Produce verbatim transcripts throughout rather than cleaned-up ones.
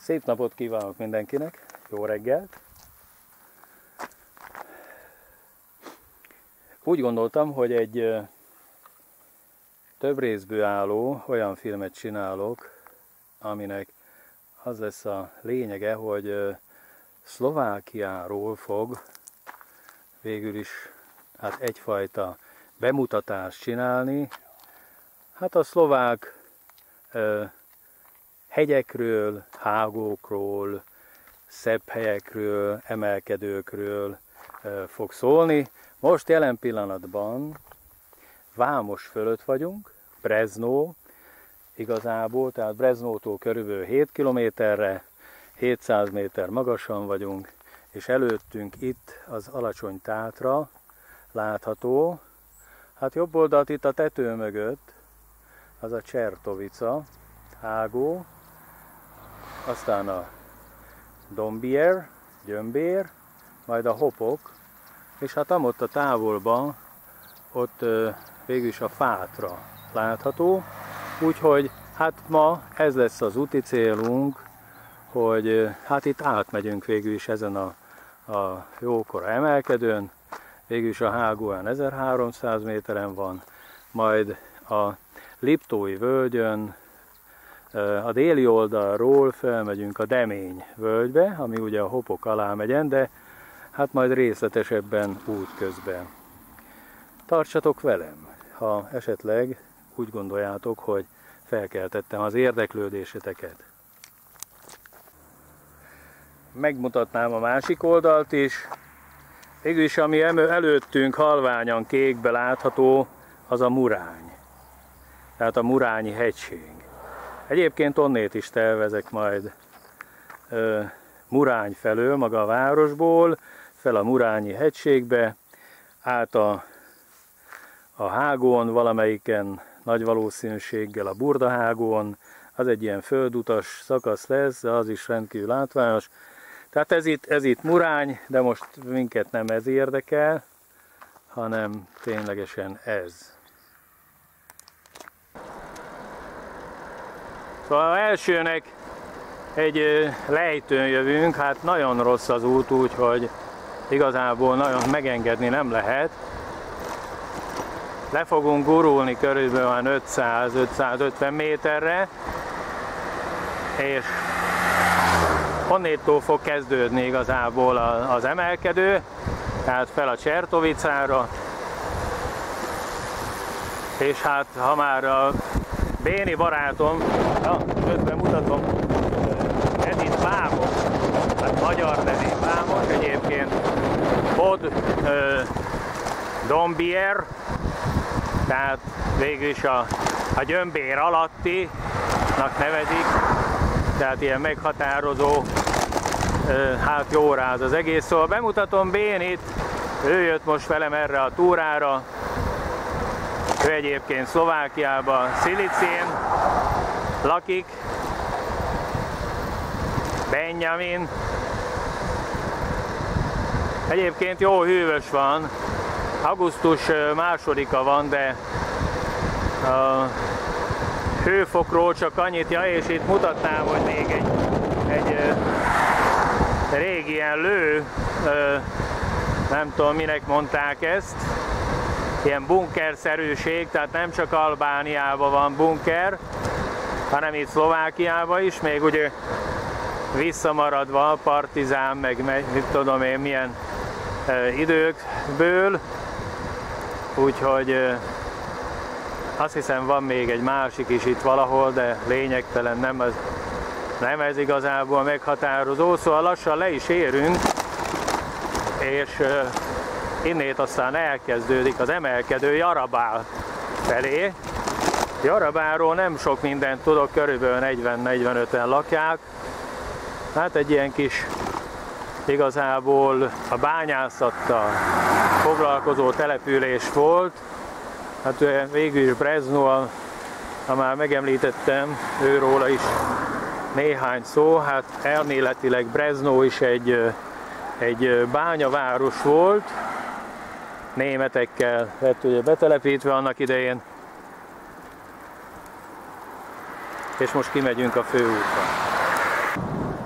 Szép napot kívánok mindenkinek, jó reggelt! Úgy gondoltam, hogy egy több részből álló olyan filmet csinálok, aminek az lesz a lényege, hogy Szlovákiáról fog végül is hát egyfajta bemutatást csinálni. Hát a szlovák ö, hegyekről, hágókról, szebb helyekről, emelkedőkről ö, fog szólni. Most jelen pillanatban Vámos fölött vagyunk, Brezno igazából, tehát Breznótól körülbelül hét kilométerre, hétszáz méter magasan vagyunk, és előttünk itt az alacsony Tátra látható. Hát jobb oldalt itt a tető mögött az a Čertovica hágó, aztán a Dombier, Gyömbér, majd a Hopok, és hát amott a távolban ott végül is a Fátra látható. Úgyhogy hát ma ez lesz az úti célunk, hogy hát itt átmegyünk végül is ezen a, a jókora emelkedőn. Végül is a hágó olyan ezerháromszáz méteren van, majd a Liptói völgyön a déli oldalról felmegyünk a Demény völgybe, ami ugye a Hopok alá megyen, de hát majd részletesebben útközben. Tartsatok velem, ha esetleg úgy gondoljátok, hogy felkeltettem az érdeklődéseteket. Megmutatnám a másik oldalt is. Végül is, ami előttünk halványan kékbe látható, az a Murány. Tehát a Murányi hegység. Egyébként onnét is tervezek majd ö, Murány felől, maga a városból, fel a Murányi hegységbe, át a, a hágón, valamelyiken nagy valószínűséggel a Burdahágón, az egy ilyen földutas szakasz lesz, de az is rendkívül látványos. Tehát ez itt, ez itt Murány, de most minket nem ez érdekel, hanem ténylegesen ez. Szóval elsőnek egy lejtőn jövünk, hát nagyon rossz az út, úgyhogy igazából nagyon megengedni nem lehet. Le fogunk gurulni körülbelül ötszáz-ötszázötven méterre, és honnétól fog kezdődni igazából az emelkedő, tehát fel a Čertovicára, és hát ha már a Béni barátom, ja, közben mutatom, ez itt Vámos, hát magyar nevű Vámos, egyébként Pod ö, Dombier, tehát végül is a, a Gyömbér alattinak nevezik, tehát ilyen meghatározó, ö, hát jó ráz az egész. Szóval bemutatom Bénit, ő jött most velem erre a túrára. Ő egyébként Szlovákiában, Szilicén lakik, Benjamin. Egyébként jó hűvös van, augusztus másodika van, de a hőfokról csak annyit, ja, és itt mutatnám, hogy még egy, egy régi ilyen lő, nem tudom minek mondták ezt, ilyen bunkerszerűség, tehát nem csak Albániában van bunker, hanem itt Szlovákiában is, még ugye visszamaradva a partizán, meg mit tudom én milyen e, időkből, úgyhogy e, azt hiszem van még egy másik is itt valahol, de lényegtelen, nem, az, nem ez igazából meghatározó, szóval lassan le is érünk, és e, innét aztán elkezdődik az emelkedő Jarabál felé. Jarabáról nem sok mindent tudok, körülbelül negyven-negyvenöten lakják. Hát egy ilyen kis, igazából a bányászattal foglalkozó település volt. Hát végül is Brezno, ha már megemlítettem, őróla is néhány szó. Hát elméletileg Brezno is egy, egy bányaváros volt, németekkel lett ugye betelepítve annak idején, és most kimegyünk a főútra.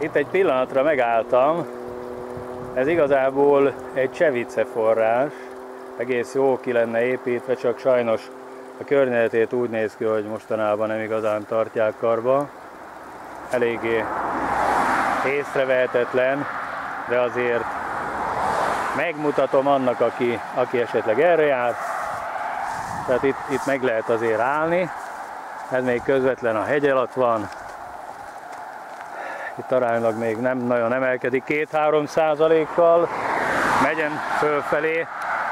Itt egy pillanatra megálltam, ez igazából egy csevice forrás, egész jó ki lenne építve, csak sajnos a környezetét úgy néz ki, hogy mostanában nem igazán tartják karba. Eléggé észrevehetetlen, de azért megmutatom annak, aki, aki esetleg erre jár. Tehát itt, itt meg lehet azért állni, ez még közvetlen a hegy alatt van. Itt aránylag még nem nagyon emelkedik, két-három százalékkal megyen fölfelé.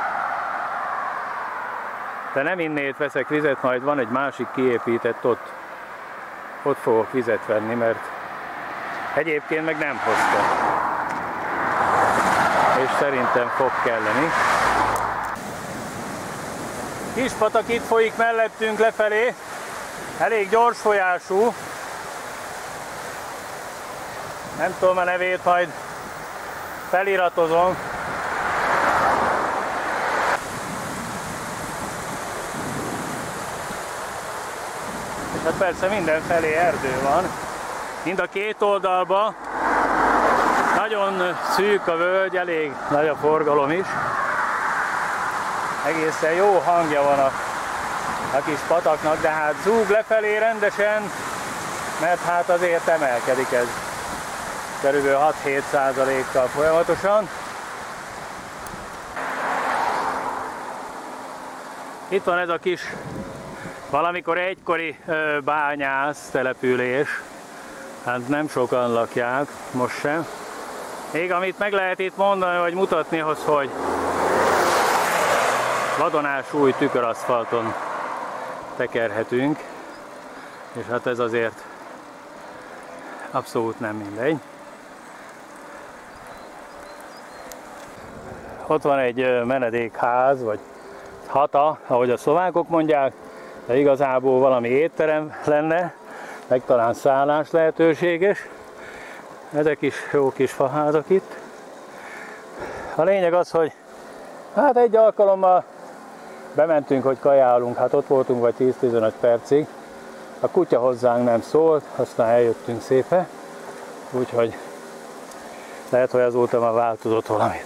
De nem innét veszek vizet, majd van egy másik kiépített, ott, ott fogok vizet venni, mert egyébként meg nem hoztam. És szerintem fog kelleni. Kispatak itt folyik mellettünk lefelé, elég gyors folyású. Nem tudom a nevét, majd feliratozom. És hát persze mindenfelé erdő van. Mind a két oldalban. Nagyon szűk a völgy, elég nagy a forgalom is. Egészen jó hangja van a, a kis pataknak, de hát zúg lefelé rendesen, mert hát azért emelkedik ez körülbelül hat-hét százalékkal folyamatosan. Itt van ez a kis, valamikor egykori bányász település, hát nem sokan lakják, most sem. Még amit meg lehet itt mondani, vagy mutatni, az, hogy vadonás új tüköraszfalton tekerhetünk, és hát ez azért abszolút nem mindegy. Ott van egy menedékház, vagy hata, ahogy a szlovákok mondják, de igazából valami étterem lenne, meg talán szállás lehetőséges. Ezek is jó kis faházak itt. A lényeg az, hogy hát egy alkalommal bementünk, hogy kajálunk, hát ott voltunk vagy tíz-tizenöt percig. A kutya hozzánk nem szólt, aztán eljöttünk szépen, úgyhogy lehet, hogy azóta már változott valamit.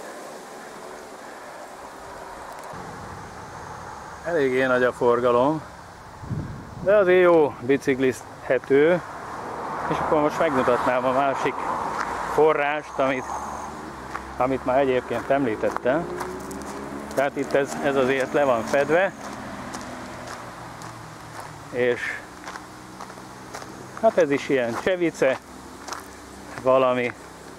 Eléggé nagy a forgalom, de azért jó biciklizhető, és akkor most megmutatnám a másik forrást, amit, amit már egyébként említettem. Tehát itt ez, ez azért le van fedve, és hát ez is ilyen csevice, valami.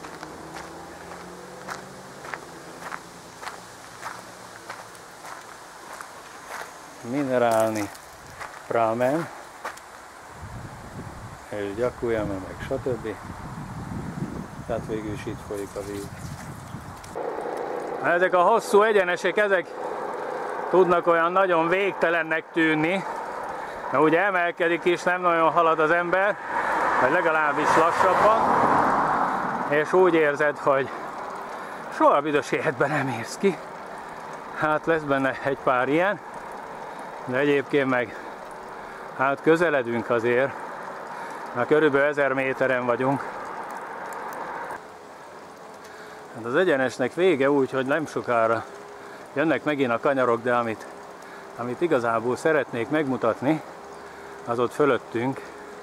Minerálni pramen, és gyakujame, meg stb. Tehát végül is itt folyik a víz. Ezek a hosszú egyenesek, ezek tudnak olyan nagyon végtelennek tűnni, mert ugye emelkedik is, nem nagyon halad az ember, vagy legalábbis lassabban, és úgy érzed, hogy soha büdös életben nem érsz ki. Hát lesz benne egy pár ilyen, de egyébként meg hát közeledünk azért, már körülbelül ezer méteren vagyunk. Hát az egyenesnek vége úgy, hogy nem sokára jönnek megint a kanyarok, de amit, amit igazából szeretnék megmutatni, az ott fölöttünk.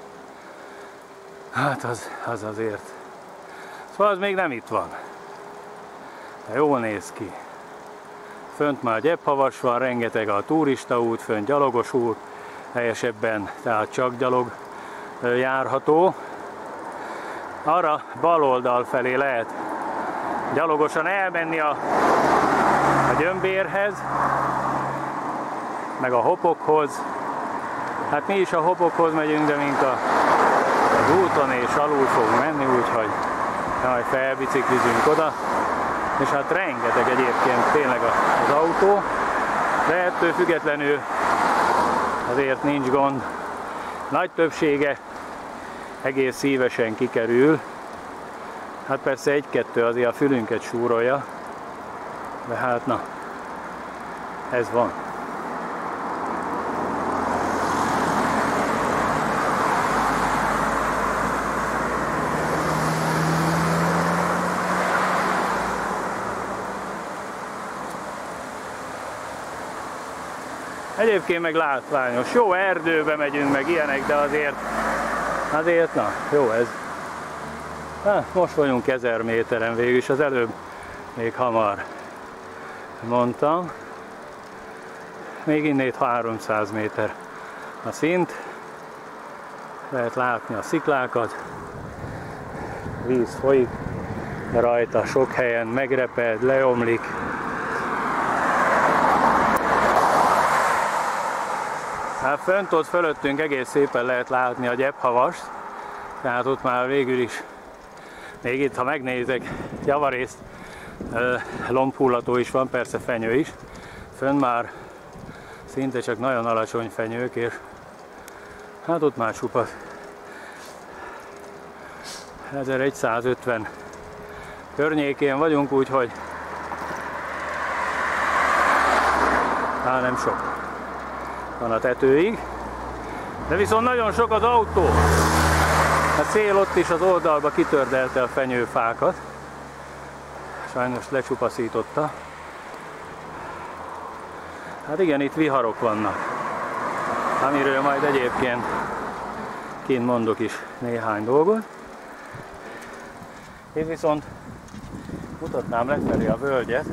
Hát az, az azért. Szóval az még nem itt van. De jól néz ki. Fönt már gyephavas van, rengeteg a turistaút, fönt gyalogos út, helyesebben, tehát csak gyalog járható. Arra bal oldal felé lehet gyalogosan elmenni a, a gyömbérhez, meg a hopokhoz. Hát mi is a hopokhoz megyünk, de mink a, az úton és alul fogunk menni, úgyhogy majd felbiciklizünk oda. És hát rengeteg egyébként tényleg az autó, de ettől függetlenül azért nincs gond. Nagy többsége egész szívesen kikerül. Hát persze egy-kettő azért a fülünket súrolja, de hát na, ez van. Egyébként meg látványos. Jó, erdőbe megyünk, meg ilyenek, de azért, azért, na, jó ez. Hát, most vagyunk ezer méteren végül is, az előbb még hamar mondtam. Még innét háromszáz méter a szint. Lehet látni a sziklákat. Víz folyik, de rajta sok helyen megreped, leomlik. Hát fönt ott fölöttünk egész szépen lehet látni a Gyephavast, tehát ott már végül is, még itt ha megnézek, javarészt lombhullató is van, persze fenyő is. Fönn már szinte csak nagyon alacsony fenyők, és hát ott már csupa ezeregyszázötven környékén vagyunk, úgyhogy hát nem sok van a tetőig, de viszont nagyon sok az autó. A szél ott is az oldalba kitördelte a fenyőfákat, sajnos lecsupaszította. Hát igen, itt viharok vannak, amiről majd egyébként kint mondok is néhány dolgot. Én viszont mutatnám lefelé a völgyet.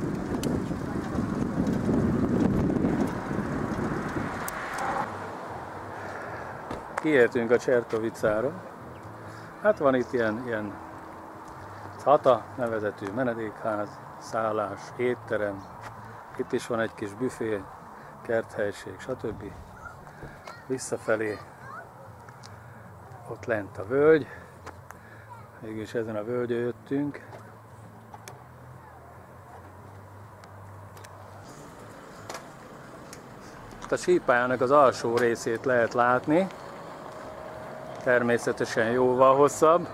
Kiértünk a Csertovicára. Hát van itt ilyen, ilyen Hata nevezetű menedékház, szállás, étterem. Itt is van egy kis büfé, kerthelység, stb. Visszafelé ott lent a völgy. Mégis ezen a völgyön jöttünk. A sípályának az alsó részét lehet látni. Természetesen jóval hosszabb.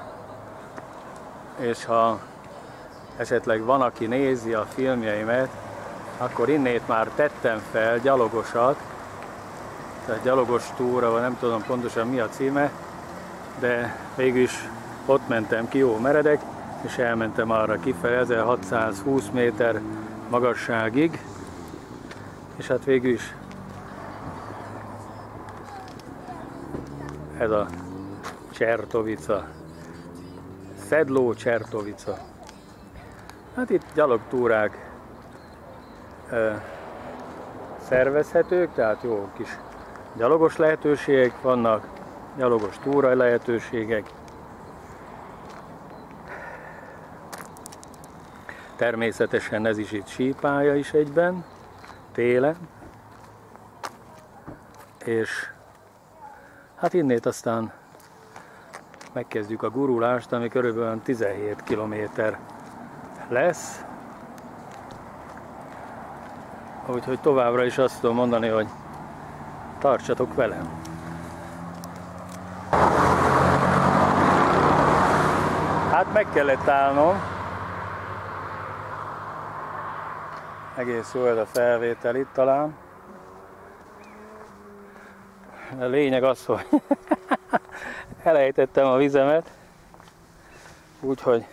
És ha esetleg van, aki nézi a filmjeimet, akkor innét már tettem fel gyalogosat. Tehát gyalogos túra, vagy nem tudom pontosan mi a címe, de végülis ott mentem ki jó meredek, és elmentem arra kifelé ezerhatszázhúsz méter magasságig, és hát végül is ez a Csertovica, Szedló Csertovica. Hát itt gyalogtúrák e, szervezhetők, tehát jó kis gyalogos lehetőségek vannak, gyalogos túra lehetőségek. Természetesen ez is itt sípálya is egyben, télen. És hát innét aztán megkezdjük a gurulást, ami körülbelül tizenhét kilométer lesz. Úgyhogy továbbra is azt tudom mondani, hogy tartsatok velem! Hát meg kellett állnom. Egész jó ez a felvétel itt talán. A lényeg az, hogy elejtettem a vizemet, úgyhogy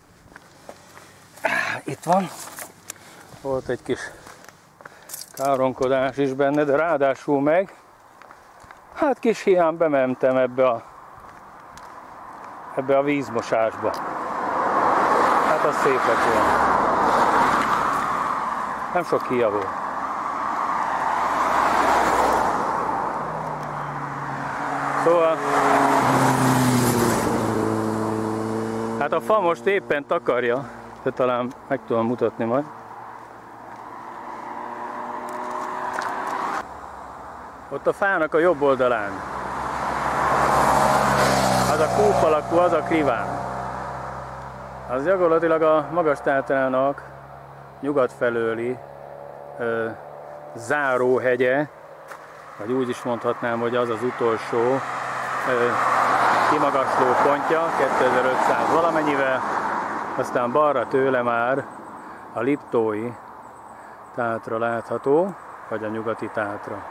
itt van. Volt egy kis káronkodás is benne, de ráadásul meg hát kis hiány bementem ebbe a ebbe a vízmosásba. Hát az szép lett volna. Nem sok híja volt. Szóval hát a fa most éppen takarja, de talán meg tudom mutatni majd. Ott a fának a jobb oldalán. Az a kúp alakú, az a kriván. Az gyakorlatilag a Magas-Tátrának nyugat felőli ö, záróhegye, vagy úgy is mondhatnám, hogy az az utolsó ö, kimagasló pontja, kétezer-ötszáz valamennyivel, aztán balra tőle már a Liptói Tátra látható, vagy a Nyugati Tátra.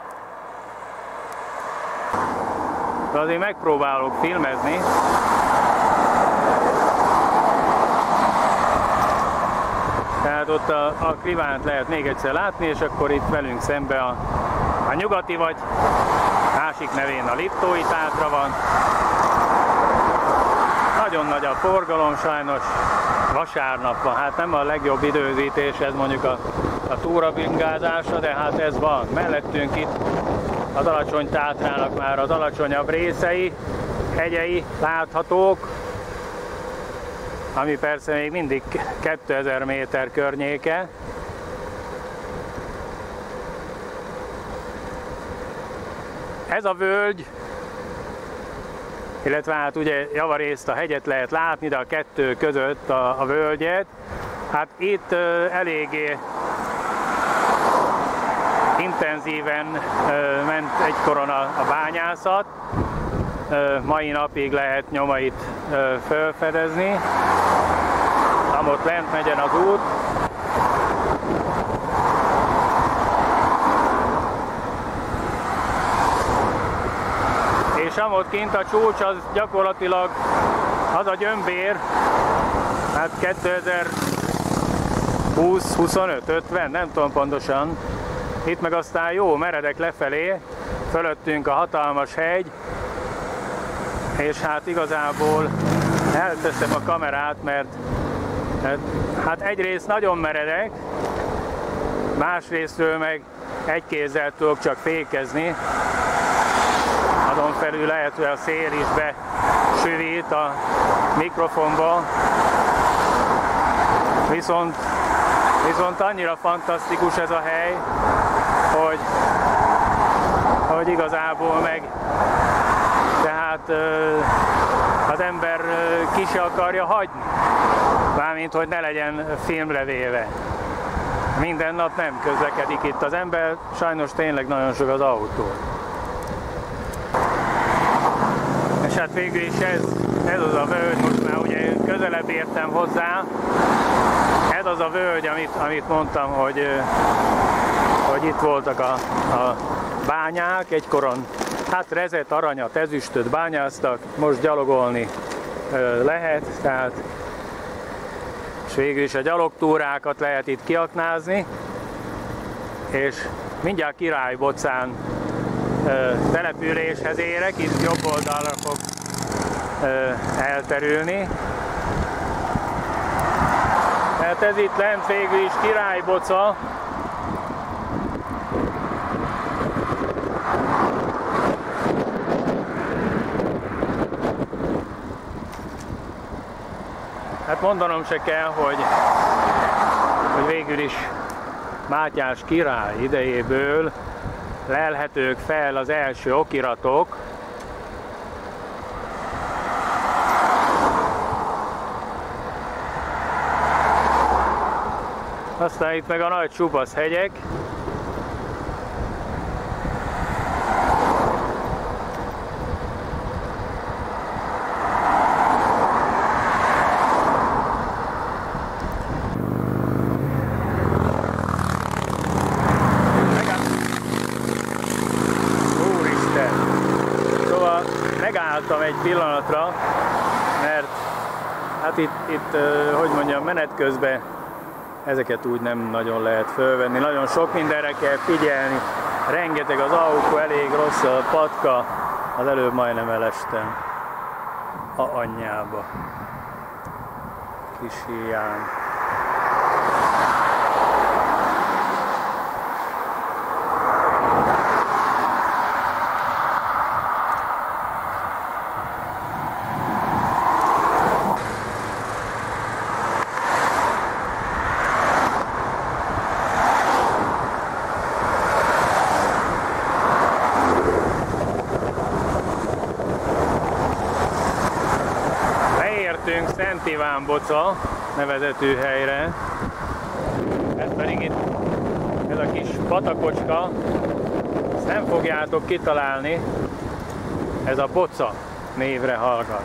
De azért megpróbálok filmezni. Tehát ott a, a Krivánt lehet még egyszer látni, és akkor itt velünk szembe a, a nyugati, vagy másik nevén a Liptói Tátra van. Nagyon nagy a forgalom, sajnos vasárnap van, hát nem a legjobb időzítés ez mondjuk a, a túrabringázásra, de hát ez van. Mellettünk itt az Alacsony Tátrának már az alacsonyabb részei, hegyei láthatók, ami persze még mindig kétezer méter környéke. Ez a völgy, illetve hát ugye javarészt a hegyet lehet látni, de a kettő között a, a völgyet, hát itt uh, eléggé intenzíven uh, ment egykoron a, a bányászat, uh, mai napig lehet nyomait uh, felfedezni, amott lent megyen az út. És amott kint a csúcs, az gyakorlatilag az a gyömbér, hát kétezer-húsz, huszonöt, ötven, nem tudom pontosan. Itt meg aztán jó meredek lefelé, fölöttünk a hatalmas hegy, és hát igazából elteszem a kamerát, mert hát egyrészt nagyon meredek, másrésztről meg egy kézzel tudok csak fékezni. Azon felül lehet, hogy a szél is besüvít a mikrofonba, viszont, viszont annyira fantasztikus ez a hely, hogy, hogy igazából meg tehát az ember ki se akarja hagyni, mármint hogy ne legyen filmlevéve. Minden nap nem közlekedik itt az ember, sajnos tényleg nagyon sok az autó. És hát végül is ez, ez az a völgy, most már ugye közelebb értem hozzá, ez az a völgy, amit, amit mondtam, hogy, hogy itt voltak a, a bányák, egykoron hát rezet, aranyat, ezüstöt bányáztak, most gyalogolni lehet, tehát és végül is a gyalogtúrákat lehet itt kiaknázni, és mindjárt Királybocán településhez érek, itt jobb oldalra fog elterülni. Hát ez itt lent végül is Királyboca. Hát mondanom se kell, hogy, hogy végül is Mátyás király idejéből lelhetők fel az első okiratok. Aztán itt meg a nagy csupasz hegyek. Megálltam egy pillanatra, mert hát itt, itt, hogy mondjam, menet közben ezeket úgy nem nagyon lehet fölvenni. Nagyon sok mindenre kell figyelni. Rengeteg az autó, elég rossz a patka. Az előbb majdnem elestem a anyjába. Kis híján. Szent Iván-Boca nevezetű helyre. Ez pedig itt, ez a kis patakocska, ezt nem fogjátok kitalálni, ez a Boca névre hallgat.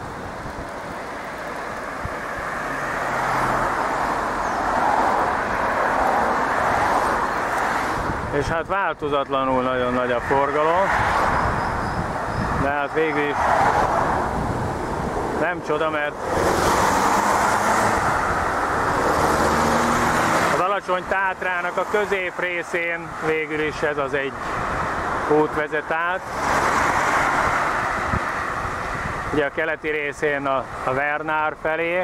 És hát változatlanul nagyon nagy a forgalom, de hát végül is nem csoda, mert Balacsony-Tátrának a középrészén végül is ez az egy út vezet át. Ugye a keleti részén a, a Vernár felé,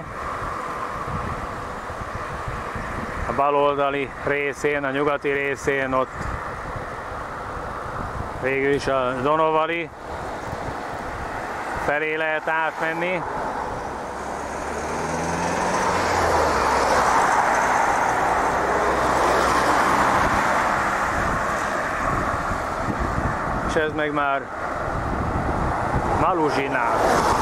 a baloldali részén, a nyugati részén ott végül is a Donovali felé lehet átmenni. És ez meg már Maluzsinál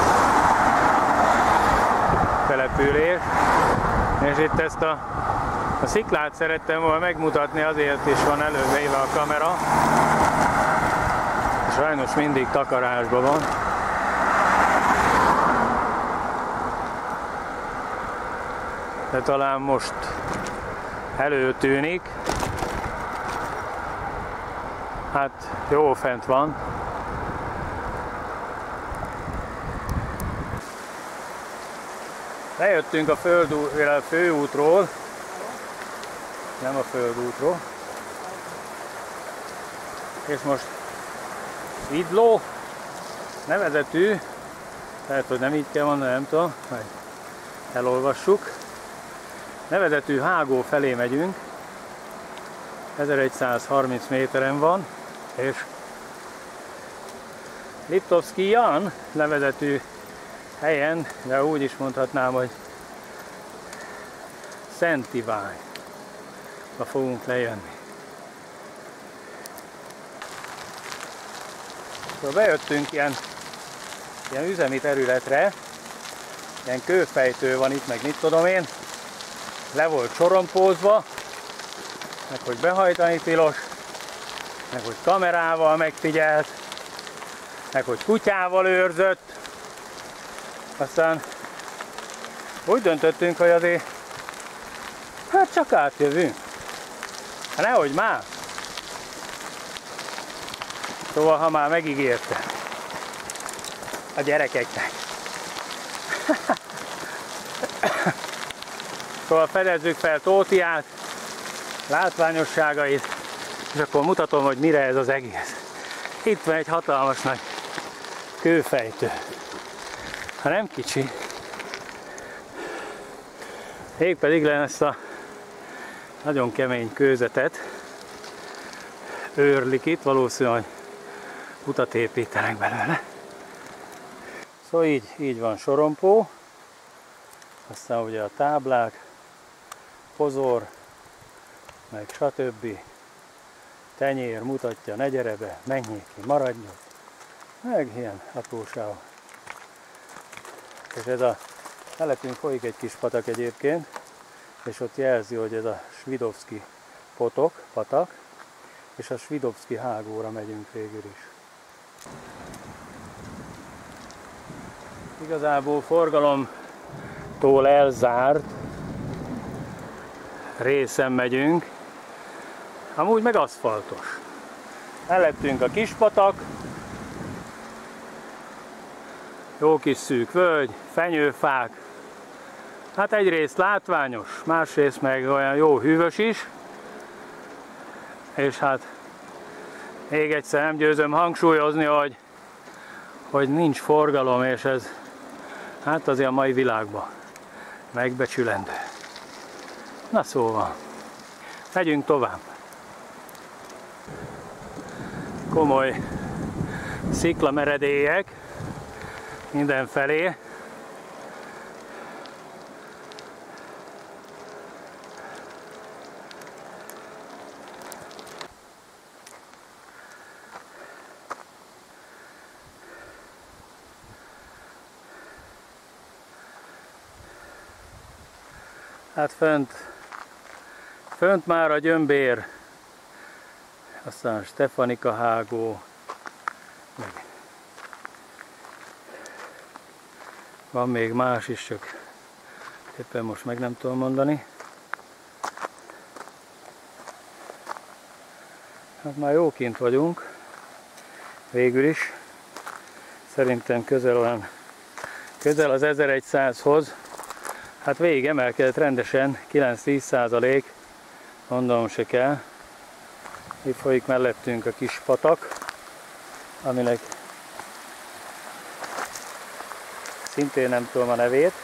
település, és itt ezt a, a sziklát szerettem volna megmutatni, azért is van elővéve a kamera, és sajnos mindig takarásban van. De talán most előtűnik. Hát jó fent van. Lejöttünk a, földú, a főútról, nem a földútról, és most Idló nevezetű, lehet, hogy nem így kell mondani, nem tudom, majd elolvassuk, nevezetű hágó felé megyünk, ezeregyszázharminc méteren van, és Liptovszky Jan nevezetű helyen, de úgy is mondhatnám, hogy Szent Iványra fogunk lejönni. Szóval bejöttünk ilyen, ilyen üzemi területre, ilyen kőfejtő van itt, meg mit tudom én, le volt sorompózva, meg hogy behajtani tilos, meg hogy kamerával megfigyelt, meg hogy kutyával őrzött. Aztán úgy döntöttünk, hogy azért hát csak átjövünk. Hát nehogy már. Szóval, ha már megígérte a gyerekeknek. Szóval fedezzük fel Tótiát, látványosságait, és akkor mutatom, hogy mire ez az egész. Itt van egy hatalmas nagy kőfejtő. Ha nem kicsi, még pedig le ezt a nagyon kemény kőzetet őrlik itt, valószínűleg utat építenek belőle. Szóval így, így van sorompó, aztán ugye a táblák, pozor, meg stb. Tenyér mutatja, ne gyere be, menjél ki, maradjon, meg ilyen apróságok. És ez a telepünk folyik egy kis patak egyébként, és ott jelzi, hogy ez a Svidovszky potok, patak, és a Svidovszky hágóra megyünk végül is. Igazából forgalomtól elzárt részen megyünk, amúgy meg aszfaltos. Mellettünk a kispatak, jó kis szűk völgy, fenyőfák. Hát egyrészt látványos, másrészt meg olyan jó hűvös is. És hát még egyszer nem győzöm hangsúlyozni, hogy, hogy nincs forgalom, és ez hát azért a mai világban megbecsülendő. Na szóval, megyünk tovább. Komoly sziklameredélyek mindenfelé. Hát fönt, fönt már a Gyömbér, aztán Stefanika hágó, meg van még más is, csak éppen most meg nem tudom mondani. Hát már jó kint vagyunk, végül is. Szerintem közel olyan, közel az ezeregyszázhoz. Hát végig emelkedett rendesen, kilenc-tíz százalék mondanom se kell. Itt folyik mellettünk a kis patak, aminek szintén nem tudom a nevét,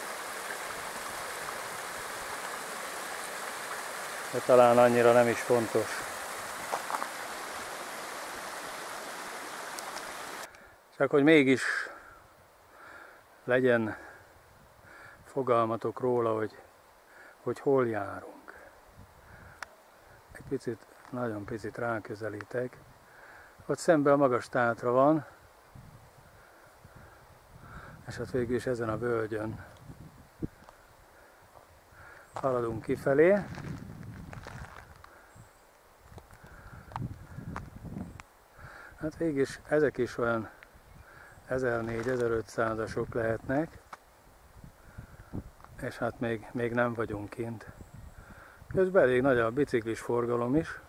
de talán annyira nem is fontos. Csak hogy mégis legyen fogalmatok róla, hogy, hogy hol járunk. Egy picit, nagyon picit ráközelítek. Ott szemben a Magas Tátra van, és hát végül is ezen a völgyön haladunk kifelé. Hát végül is ezek is olyan ezernégy-ezerötszázasok lehetnek, és hát még, még nem vagyunk kint. Közben elég nagy a biciklis forgalom is.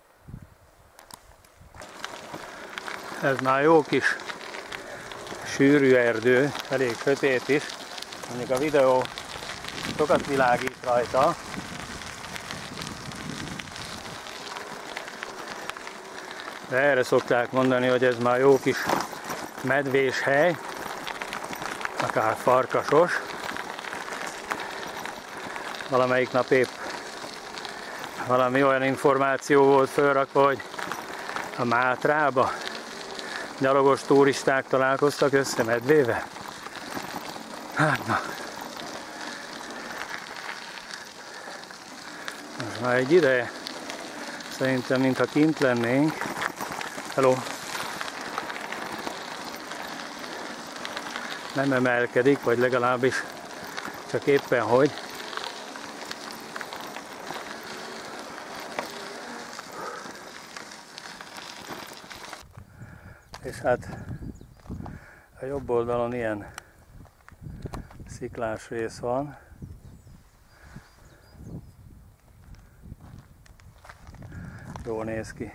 Ez már jó kis sűrű erdő, elég sötét is. Mondjuk a videó sokat világít rajta. De erre szokták mondani, hogy ez már jó kis medvés hely, akár farkasos. Valamelyik nap épp valami olyan információ volt fölrakva, hogy a Mátrába gyalogos turisták találkoztak össze medvével. Hát na. Most már egy ideje, szerintem mintha kint lennénk. Hello. Nem emelkedik, vagy legalábbis csak éppen hogy. És hát a jobb oldalon ilyen sziklás rész van. Jól néz ki.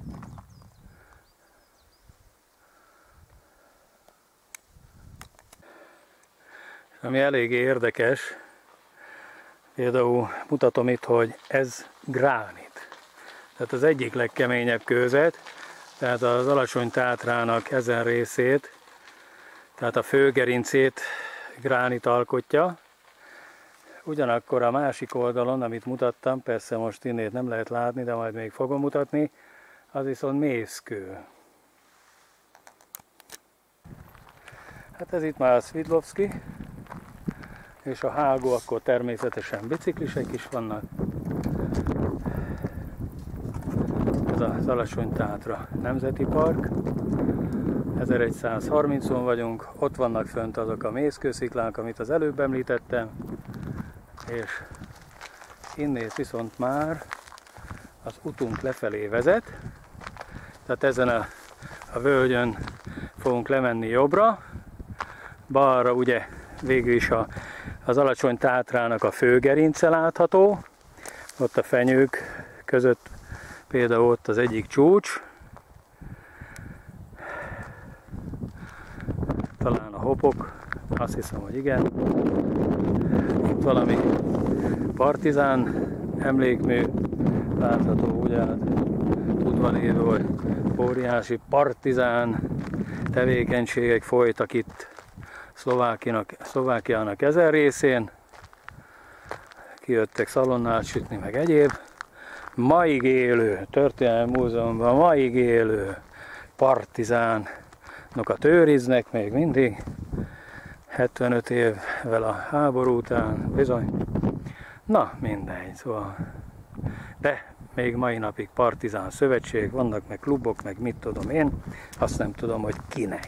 Ami elég érdekes, például mutatom itt, hogy ez gránit. Tehát az egyik legkeményebb kőzet, tehát az Alacsony-Tátrának ezen részét, tehát a főgerincét gránit alkotja. Ugyanakkor a másik oldalon, amit mutattam, persze most innét nem lehet látni, de majd még fogom mutatni, az viszont mészkő. Hát ez itt már a Szvidlovszki, és a hágó, akkor természetesen biciklisek is vannak. Ez az Alacsony-Tátra Nemzeti Park. ezeregyszázharmincon vagyunk, ott vannak fönt azok a mészkősziklák, amit az előbb említettem, és innét viszont már az utunk lefelé vezet, tehát ezen a, a völgyön fogunk lemenni jobbra, balra ugye végül is a, az Alacsony-Tátrának a főgerince látható, ott a fenyők között például ott az egyik csúcs, talán a Hopok, azt hiszem, hogy igen. Itt valami partizán emlékmű látható, ugye hát tudva lévő, hogy óriási partizán tevékenységek folytak itt Szlovákiának, Szlovákiának ezen részén. Kijöttek szalonnát sütni, meg egyéb. Maig élő, Történelmi Múzeumban maig élő partizánokat őriznek még mindig. hetvenöt évvel a háború után, bizony. Na, mindegy, szóval. De még mai napig partizán szövetség, vannak meg klubok, meg mit tudom én, azt nem tudom, hogy kinek.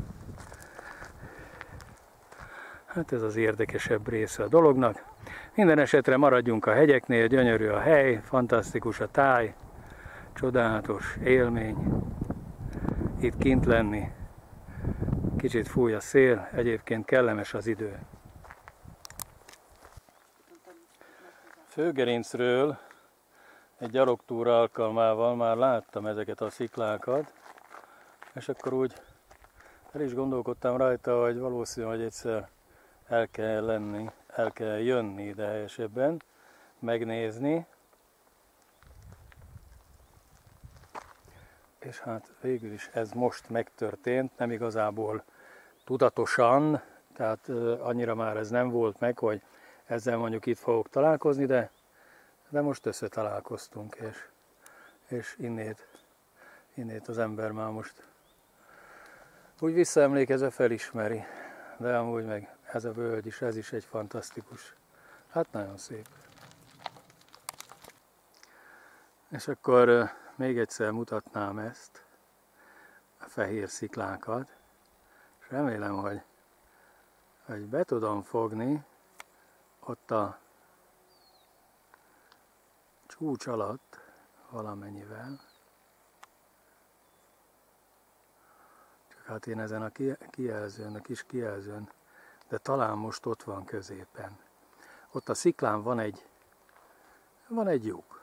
Hát ez az érdekesebb része a dolognak. Minden esetre maradjunk a hegyeknél, gyönyörű a hely, fantasztikus a táj, csodálatos élmény itt kint lenni. Kicsit fúj a szél, egyébként kellemes az idő. Főgerincről egy gyalogtúra alkalmával már láttam ezeket a sziklákat, és akkor úgy el is gondolkodtam rajta, hogy valószínű, hogy egyszer el kell lenni, el kell jönni ide helyesebben, megnézni. És hát végül is ez most megtörtént, nem igazából tudatosan, tehát annyira már ez nem volt meg, hogy ezzel mondjuk itt fogok találkozni, de, de most összetalálkoztunk, és, és innét, innét az ember már most úgy visszaemlékezve felismeri, de amúgy meg ez a völgy is, ez is egy fantasztikus, hát nagyon szép. És akkor még egyszer mutatnám ezt, a fehér sziklákat, és remélem, hogy, hogy be tudom fogni ott a csúcs alatt valamennyivel. Csak hát én ezen a kijelzőn, a kis kijelzőn, de talán most ott van középen. Ott a sziklán van egy, van egy lyuk.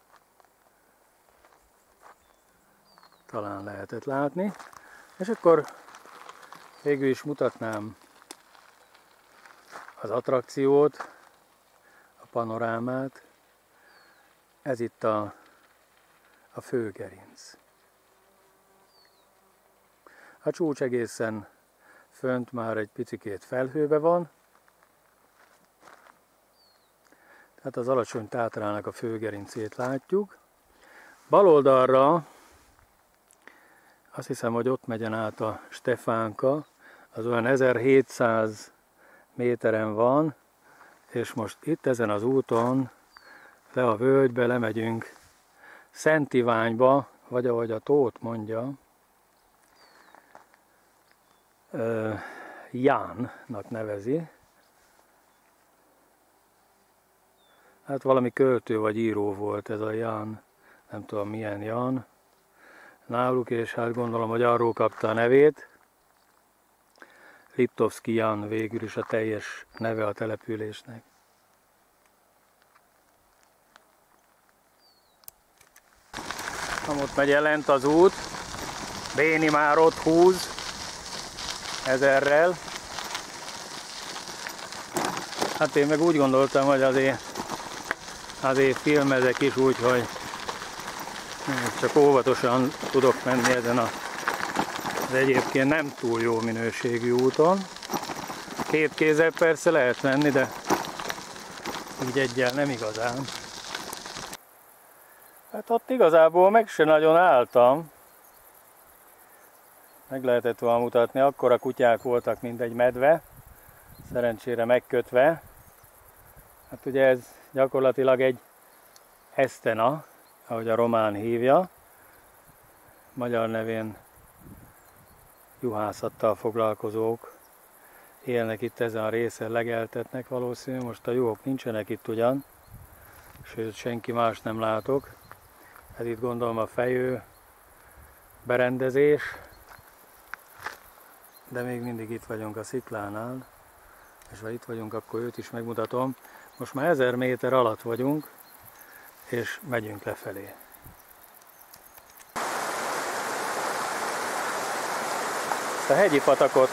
Talán lehetett látni, és akkor végül is mutatnám az attrakciót, a panorámát. Ez itt a, a főgerinc. A csúcs egészen fönt már egy picikét felhőbe van, tehát az alacsony Tátrának a főgerincét látjuk. Bal oldalra azt hiszem, hogy ott megyen át a Stefánka, az olyan ezerhétszáz méteren van, és most itt ezen az úton le a völgybe lemegyünk Szent Iványba, vagy ahogy a Tóth mondja, Jánnak nevezi. Hát valami költő vagy író volt ez a Ján, nem tudom milyen Ján náluk, és hát gondolom, hogy arról kapta a nevét. Liptovszky Ján végül is a teljes neve a településnek. Ott megy ellent az út, Béni már ott húz ezerrel. Hát én meg úgy gondoltam, hogy azért, azért filmezek is úgy, hogy csak óvatosan tudok menni ezen a, az egyébként nem túl jó minőségű úton. Két kézzel persze lehet menni, de így egyel nem igazán. Hát ott igazából meg se nagyon álltam. Meg lehetett volna mutatni, akkora kutyák voltak, mint egy medve, szerencsére megkötve. Hát ugye ez gyakorlatilag egy esztena, ahogy a román hívja. Magyar nevén juhászattal foglalkozók élnek itt ezen a részen, legeltetnek valószínű. Most a juhok nincsenek itt ugyan, sőt senki más nem látok. Ez itt gondolom a fejő berendezés, de még mindig itt vagyunk a sziklánál, és ha itt vagyunk, akkor őt is megmutatom. Most már ezer méter alatt vagyunk, és megyünk lefelé. Ezt a hegyi patakot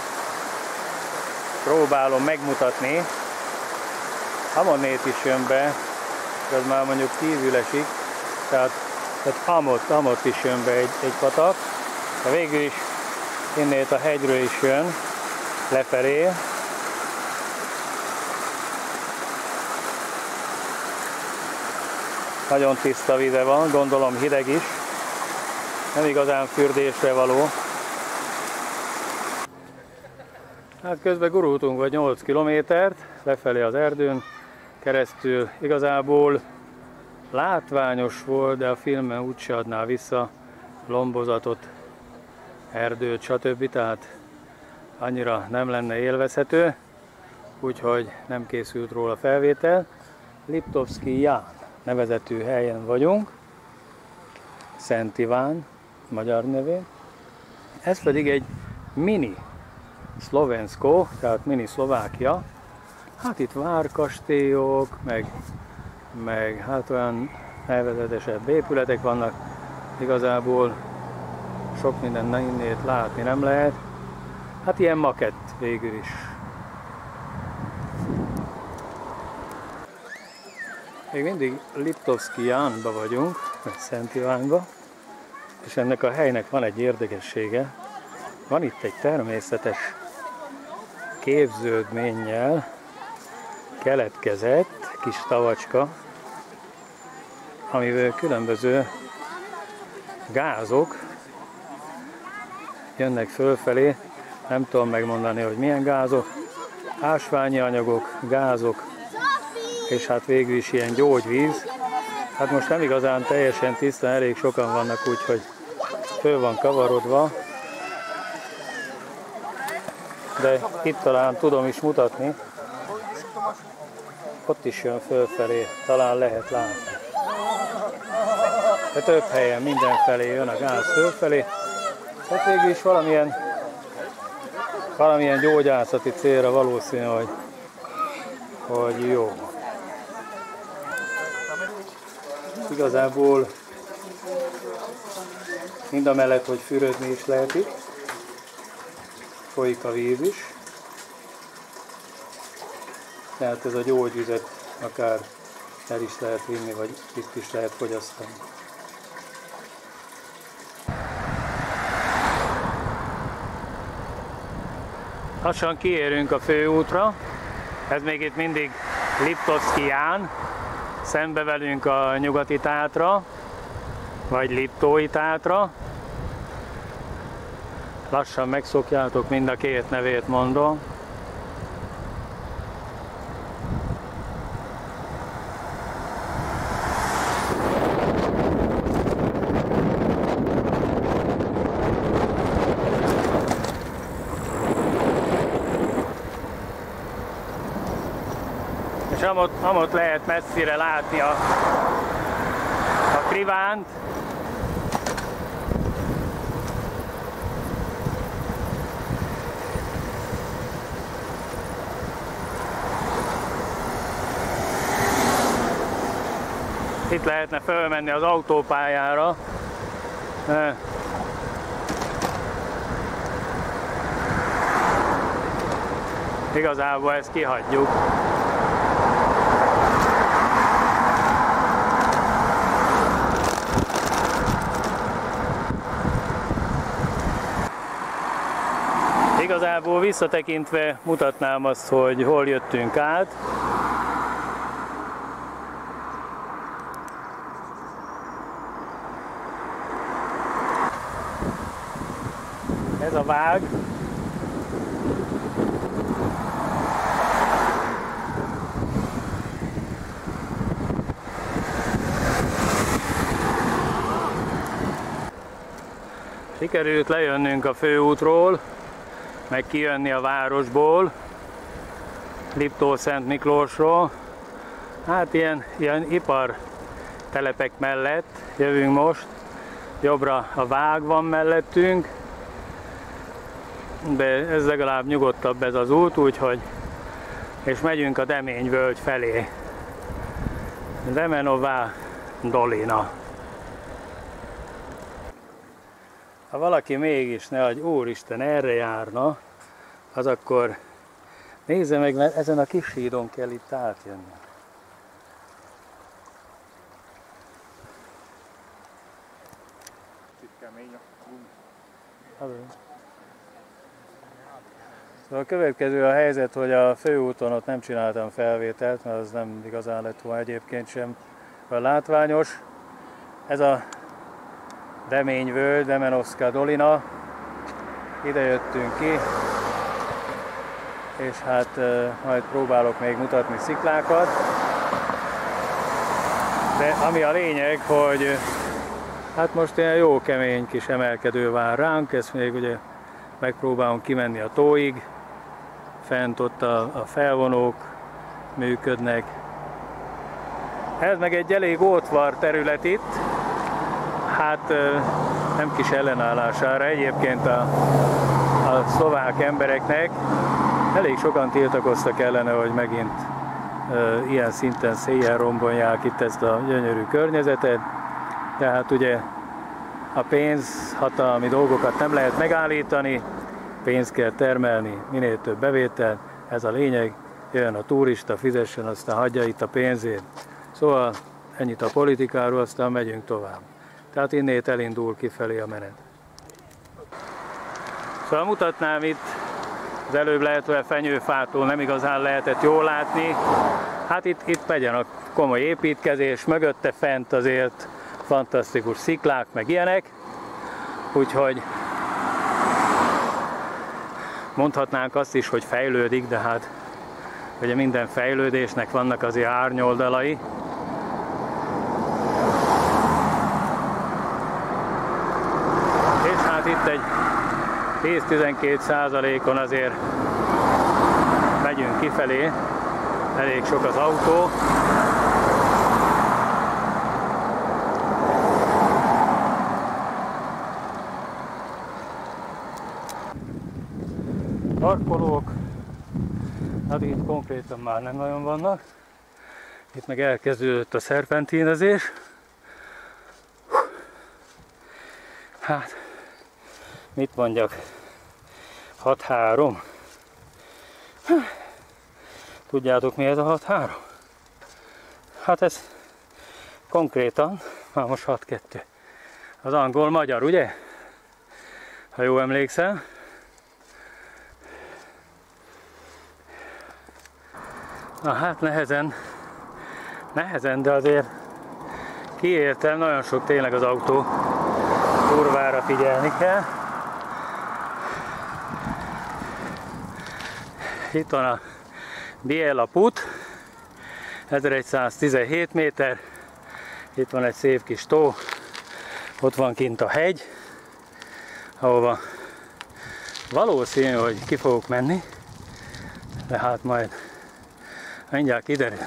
próbálom megmutatni. Amonnét is jön be, az már mondjuk kívül esik, tehát, tehát amott, amott is jön be egy, egy patak, de végül is innét a hegyről is jön lefelé. Nagyon tiszta vize van, gondolom hideg is, nem igazán fürdésre való. Hát közben gurultunk vagy nyolc kilométert lefelé az erdőn keresztül. Igazából látványos volt, de a filmen úgyse adná vissza lombozatot, erdőt, stb. Tehát annyira nem lenne élvezhető, úgyhogy nem készült róla felvétel. Liptovszky Ján nevezetű helyen vagyunk, Szent Iván magyar nevén. Ez pedig egy mini Szlovenszkó, tehát mini Szlovákia. Hát itt várkastélyok, meg, meg hát olyan nevezetesebb épületek vannak. Igazából sok minden innét látni nem lehet. Hát ilyen makett végül is. Még mindig Liptovszky Jánba vagyunk, vagy Szent Ivánba, És ennek a helynek van egy érdekessége. Van itt egy természetes képződménnyel keletkezett kis tavacska, amivel különböző gázok jönnek fölfelé. Nem tudom megmondani, hogy milyen gázok, ásványi anyagok, gázok, és hát végül is ilyen gyógyvíz. Hát most nem igazán teljesen tiszta, elég sokan vannak, úgyhogy föl van kavarodva. De itt talán tudom is mutatni. Ott is jön fölfelé, talán lehet látni. De több helyen, mindenfelé jön a gáz fölfelé. Hát végül is valamilyen, valamilyen gyógyászati célra valószínű, hogy, hogy jó. Igazából mind a mellett, hogy fürödni is lehet itt, folyik a víz is. Tehát ez a gyógyvizet akár el is lehet vinni, vagy itt is lehet fogyasztani. Lassan kiérünk a főútra, ez még itt mindig Liptovszky Ján, szembe velünk a Nyugati Tátra, vagy Liptói Tátra. Lassan megszokjátok, mind a két nevét mondom. És amott, amott lehet messzire látni a, a Krivánt. Itt lehetne fölmenni az autópályára. Igazából ezt kihagyjuk. Igazából visszatekintve mutatnám azt, hogy hol jöttünk át. Ez a vág. Sikerült lejönnünk a főútról, meg kijönni a városból, Liptó-Szent Miklósról. Hát ilyen, ilyen ipartelepek mellett jövünk most. Jobbra a vág van mellettünk, de ez legalább nyugodtabb ez az út, úgyhogy és megyünk a Demény völgy felé. Demenová Dolina. Ha valaki mégis, ne adj Úristen, erre járna, az akkor nézze meg, mert ezen a kis hídon kell itt átjönni. Itt kemény a gumi. Szóval a következő a helyzet, hogy a főúton ott nem csináltam felvételt, mert az nem igazán lett volna egyébként sem látványos. Ez a Demény völgy, Demenovszka Dolina, ide jöttünk ki, és hát uh, majd próbálok még mutatni sziklákat. De ami a lényeg, hogy hát most ilyen jó kemény kis emelkedő vár ránk, ezt még ugye megpróbálunk kimenni a tóig, fent ott a, a felvonók működnek. Ez meg egy elég ótvar terület itt, hát nem kis ellenállására egyébként a, a szlovák embereknek. Elég sokan tiltakoztak ellene, hogy megint e, ilyen szinten széjjel rombolják itt ezt a gyönyörű környezetet. Tehát ugye a pénzhatalmi dolgokat nem lehet megállítani, pénzt kell termelni, minél több bevétel, ez a lényeg, jön a turista, fizessen, aztán hagyja itt a pénzét. Szóval ennyit a politikáról, aztán megyünk tovább. Tehát innét elindul kifelé a menet. Szóval mutatnám itt, az előbb lehetően fenyőfától nem igazán lehetett jól látni. Hát itt, itt megyen a komoly építkezés, mögötte fent azért fantasztikus sziklák, meg ilyenek. Úgyhogy mondhatnánk azt is, hogy fejlődik, de hát ugye minden fejlődésnek vannak azért árnyoldalai. És hát itt egy tíz-tizenkét százalékon azért megyünk kifelé, elég sok az autó. Parkolók, hát itt konkrétan már nem nagyon vannak. Itt meg elkezdődött a szerpentinezés. Hát, mit mondjak? hat három. Tudjátok, mi ez a hat három? Hát ez konkrétan, már most hat kettő. Az angol-magyar, ugye? Ha jól emlékszem. Na hát nehezen, nehezen, de azért kiértem, nagyon sok tényleg az autó, kurvára figyelni kell. Itt van a Biela Put, ezeregyszáztizenhét méter, itt van egy szép kis tó, ott van kint a hegy, ahova valószínű, hogy ki fogok menni, de hát majd mindjárt kiderül.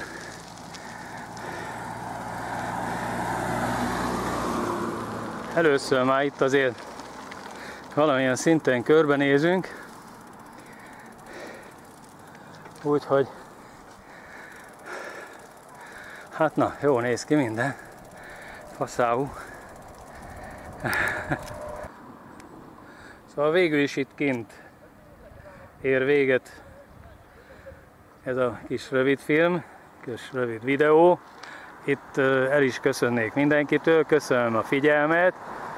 Először már itt azért valamilyen szinten körbenézünk, úgyhogy hát na, jó néz ki minden, faszávú. Szóval végül is itt kint ér véget ez a kis rövid film, kis rövid videó. Itt el is köszönnék mindenkitől, köszönöm a figyelmet.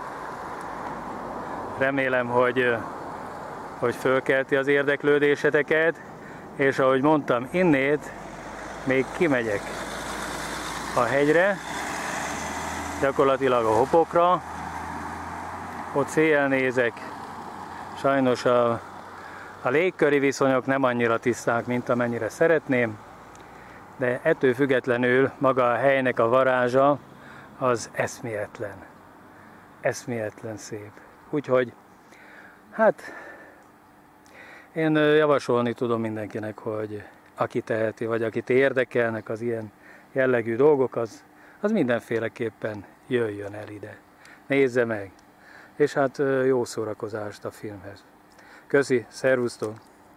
Remélem, hogy, hogy fölkelti az érdeklődéseteket, és ahogy mondtam, innét még kimegyek a hegyre, gyakorlatilag a Hopokra. Ott széjjel nézek, sajnos a, a légköri viszonyok nem annyira tiszták, mint amennyire szeretném, de ettől függetlenül maga a helynek a varázsa az eszméletlen. Eszméletlen szép. Úgyhogy, hát én javasolni tudom mindenkinek, hogy aki teheti, vagy akit érdekelnek az ilyen jellegű dolgok, az, az mindenféleképpen jöjjön el ide. Nézze meg. És hát jó szórakozást a filmhez. Köszi, szervusztok!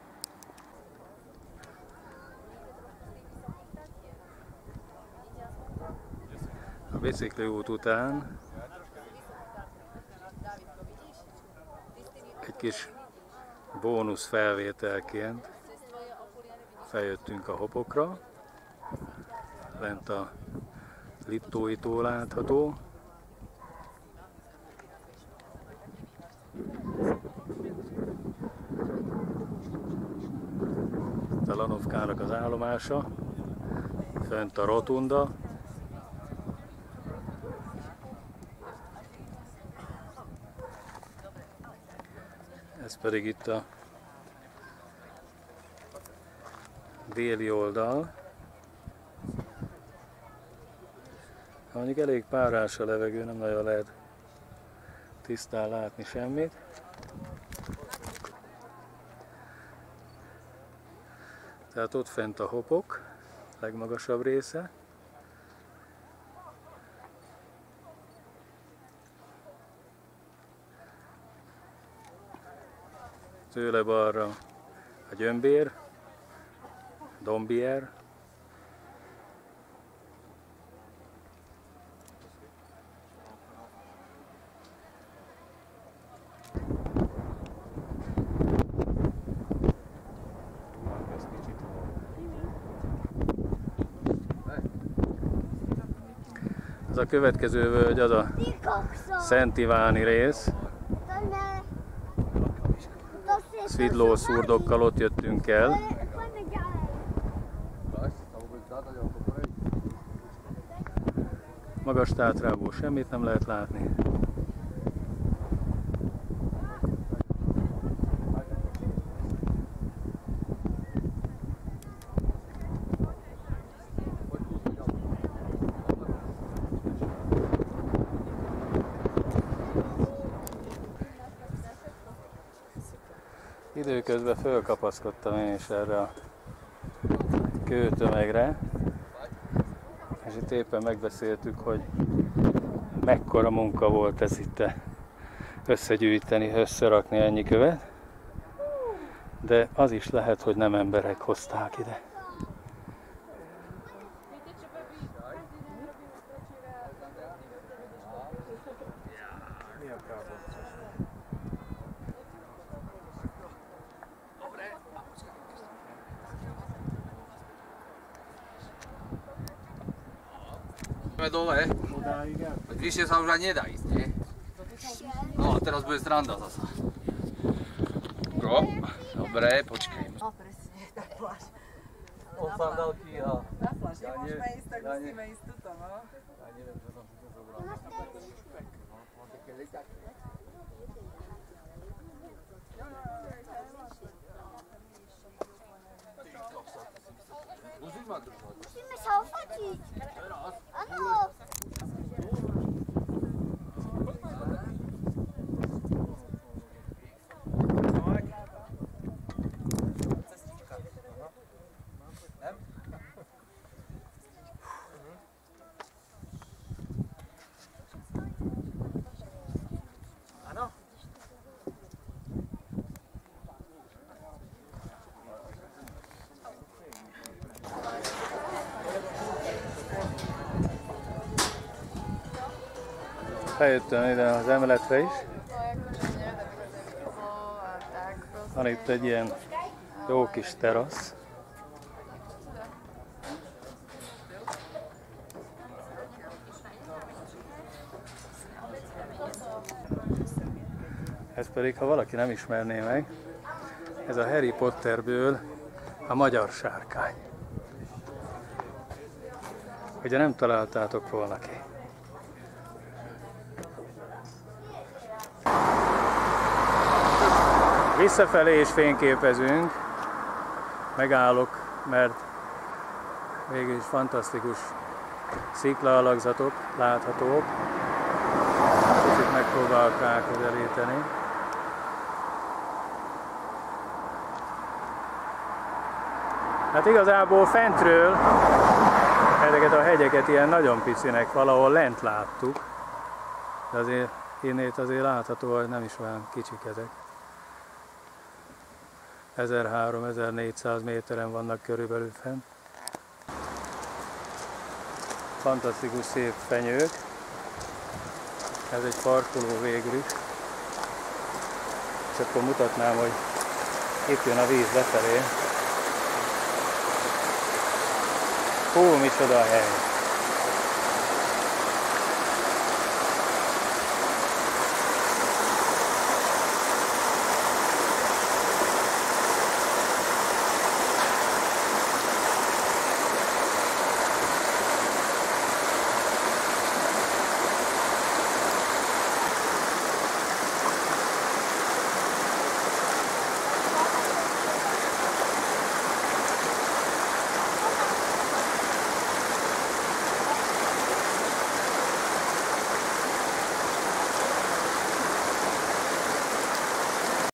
A bicikliút után egy kis bónusz felvételként feljöttünk a Hopokra. Lent a Liptói tó látható. A Lanovkának az állomása, fönt a rotunda. Ez pedig itt a déli oldal. Mondjuk elég párás a levegő, nem nagyon lehet tisztán látni semmit. Tehát ott fent a Hopok, legmagasabb része. Tőle balra a Gyömbér, Dombier. Az a következő völgy, az a Szent Iváni rész. Szvidló szurdokkal ott jöttünk el. Magas Tátrából semmit nem lehet látni. Időközben fölkapaszkodtam én is erre a kőtömegre, és itt éppen megbeszéltük, hogy mekkora munka volt ez itt összegyűjteni, összerakni ennyi követ, de az is lehet, hogy nem emberek hozták ide. Dole? Vyššie sa už ani nedá ísť, nie? No a teraz bude sranda zasa. No, dobre, počkaj. No presne, tak pláž. Od sandálky a... Na pláž nemôžeme ísť, tak musíme ísť tuto, no. Ja neviem, čo som si to zobral. Musimy się ofocić. Ano. Feljöttem ide az emeletre is. Van itt egy ilyen jó kis terasz. Ez pedig, ha valaki nem ismerné meg, ez a Harry Potterből a magyar sárkány. Ugye nem találtátok volna ki. Visszafelé is fényképezünk, megállok, mert végül is fantasztikus sziklaalakzatok láthatók. Kicsit megpróbálok ráközelíteni. Hát igazából fentről ezeket a hegyeket ilyen nagyon picinek valahol lent láttuk, de azért innét azért látható, hogy nem is olyan kicsik ezek. ezerháromszáz-ezernégyszáz méteren vannak körülbelül fenn. Fantasztikus szép fenyők. Ez egy parkoló végül is. És akkor mutatnám, hogy itt jön a víz lefelé. Hú, micsoda hely!